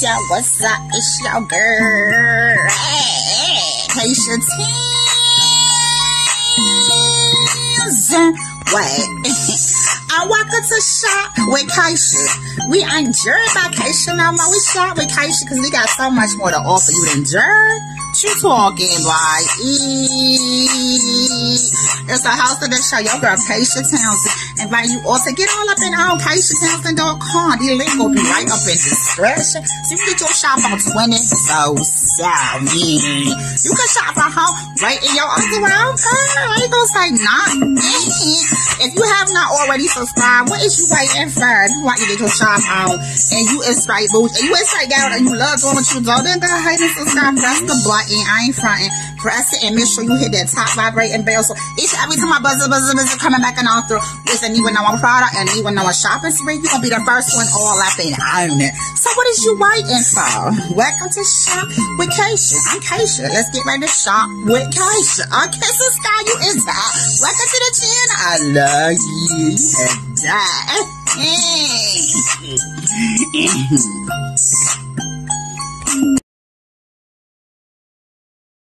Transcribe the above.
Keshia, what's up? It's your girl, Keshia Teams. Wait, I walk into shop with Keshia. We ain't jury by Keshia no more. We shop with Keshia because we got so much more to offer you than jury. You talking like it's a house of the show. Your girl Keshia Townsend invite you all to get all up in on KeshiaTownsend.com. The link will be right up in the description. So you can get your shop on 24/7. You can shop at home right in your underwear. I ain't gonna say nothing. If you have not already subscribed, what is you waiting for? If you want to get your shop on and you is straight boots and you is straight down and you love doing what you do, then go ahead and subscribe. Press the button. I ain't fronting. Press it and make sure you hit that top vibrating bell. So each every time my buzzer coming back and on through with a new and a product and new and a shopping spree, you're gonna be the first one all up and on it. So what is you waiting for? Welcome to Shop with Keshia. I'm Keshia. Let's get ready to shop with Keshia. Okay, subscribe you is that. Welcome to the channel. I love you and that.